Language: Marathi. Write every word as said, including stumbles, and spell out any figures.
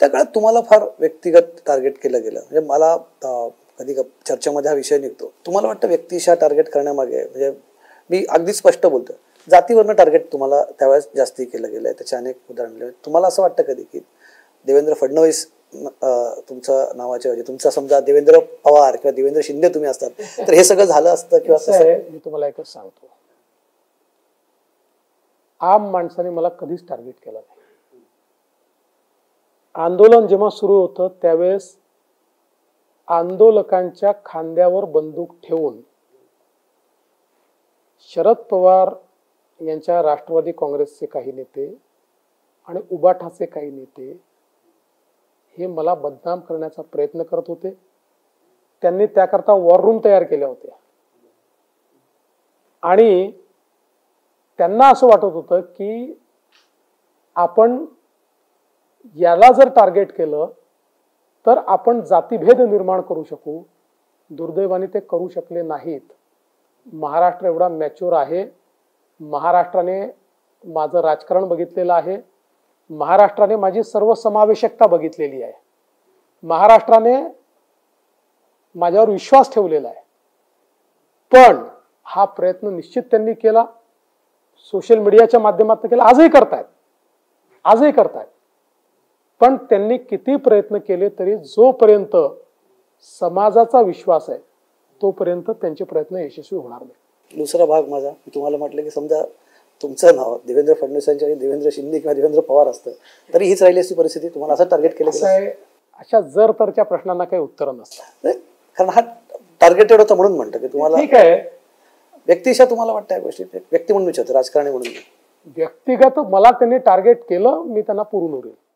गेल्या काळात तुम्हाला फार व्यक्तिगत टार्गेट केलं गेलं, म्हणजे मला कधी चर्चेमध्ये हा विषय निघतो, तुम्हाला वाटतं व्यक्तिशः टार्गेट करण्यामागे, म्हणजे मी अगदी स्पष्ट बोलतो, जातीवरनं टार्गेट तुम्हाला त्यावेळेस जास्ती केलं गेलंय, त्याचे अनेक उदाहरण. तुम्हाला असं वाटतं कधी की देवेंद्र फडणवीस तुमचं नावाच्या ऐवजी तुमचा समजा देवेंद्र पवार किंवा देवेंद्र शिंदे तुम्ही असतात तर हे सगळं झालं असतं किंवा कसं? मी तुम्हाला एकच सांगतो, आम माणसाने मला कधीच टार्गेट केलं नाही. आंदोलन जेव्हा सुरू होतं त्यावेळेस आंदोलकांच्या खांद्यावर बंदूक ठेवून शरद पवार यांच्या राष्ट्रवादी काँग्रेसचे काही नेते आणि उबाठाचे काही नेते हे मला बदनाम करण्याचा प्रयत्न करत होते. त्यांनी त्याकरता वॉर रूम तयार केल्या होत्या आणि त्यांना असं वाटत होतं की आपण याला जर टार्गेट केलं तर आपण जातीभेद निर्माण करू शकू. दुर्दैवाने ते करू शकले नाहीत. महाराष्ट्र एवढा मॅच्युअर आहे, महाराष्ट्राने माझं राजकारण बघितलेलं आहे, महाराष्ट्राने माझी सर्वसमावेशकता बघितलेली आहे, महाराष्ट्राने माझ्यावर विश्वास ठेवलेला आहे. पण हा प्रयत्न निश्चित त्यांनी केला, सोशल मीडियाच्या माध्यमातून केला, आजही करतायत आजही करतायत पण त्यांनी किती प्रयत्न केले तरी जोपर्यंत समाजाचा विश्वास आहे तोपर्यंत त्यांचे प्रयत्न यशस्वी होणार नाही. दुसरा भाग माझा, मी तुम्हाला म्हटलं की समजा तुमचं नाव देवेंद्र फडणवीसांच्या देवेंद्र शिंदे किंवा देवेंद्र पवार असतं तरी हीच राहिली असती परिस्थिती, तुम्हाला असं टार्गेट केलं गेलं? अशा जर तरच्या प्रश्नांना काही उत्तर नसतं, कारण हा टार्गेटेड होता म्हणून म्हणतं की तुम्हाला. ठीक आहे, व्यक्तिशः तुम्हाला वाटतं या गोष्टी, व्यक्ती म्हणून विचारतो, राजकारणी म्हणून. व्यक्तिगत मला त्यांनी टार्गेट केलं, मी त्यांना पुरून उरेल.